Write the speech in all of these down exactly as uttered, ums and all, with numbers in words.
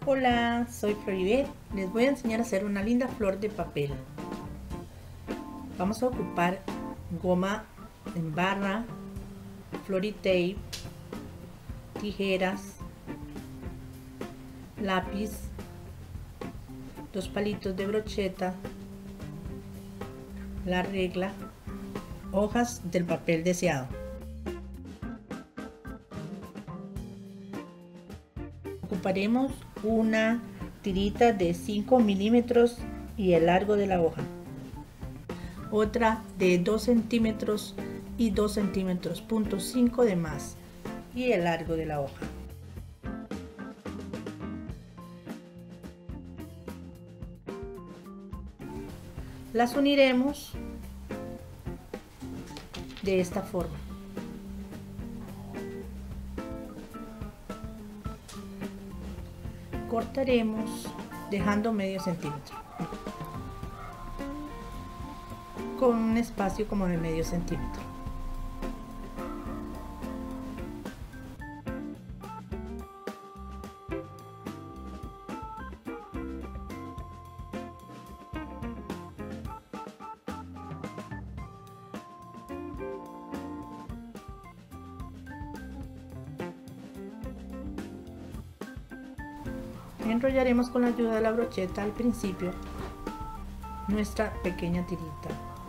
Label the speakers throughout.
Speaker 1: Hola, soy Floribet. Les voy a enseñar a hacer una linda flor de papel. Vamos a ocupar goma en barra, Floritape, tijeras, lápiz, dos palitos de brocheta, la regla, hojas del papel deseado. Ocuparemos una tirita de cinco milímetros y el largo de la hoja, otra de dos centímetros y dos centímetros punto cinco de más y el largo de la hoja. Las uniremos de esta forma. Cortaremos dejando medio centímetro con un espacio como de medio centímetro. Enrollaremos con la ayuda de la brocheta al principio nuestra pequeña tirita.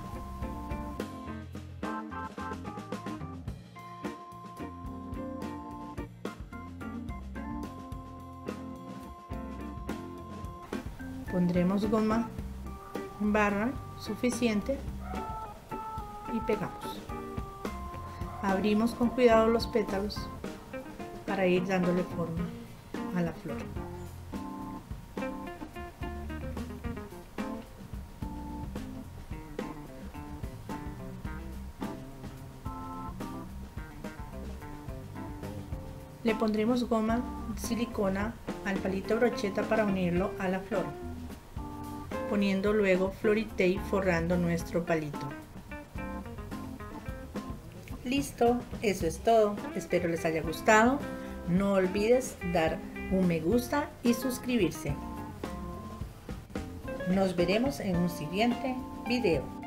Speaker 1: Pondremos goma en barra suficiente y pegamos. Abrimos con cuidado los pétalos para ir dándole forma a la flor. Le pondremos goma silicona al palito brocheta para unirlo a la flor, poniendo luego Floritape forrando nuestro palito. Listo, eso es todo. Espero les haya gustado. No olvides dar un me gusta y suscribirse. Nos veremos en un siguiente video.